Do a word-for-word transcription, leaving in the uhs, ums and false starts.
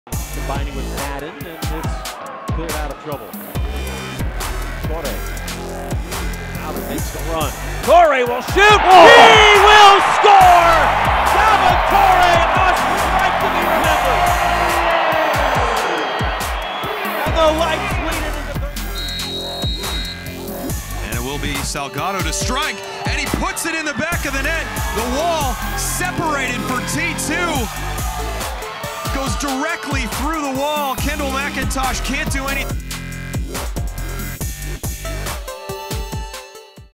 Combining with Madden, and it's cleared out of trouble. Torre. Allen makes the run. Torre will shoot! Oh. He will score! Javan Torre, a strike to be remembered! And the lights lead it into third. And it will be Salgado to strike, and he puts it in the back of the net. The wall separated for T two. Goes directly through the wall. Kendall McIntosh can't do anything.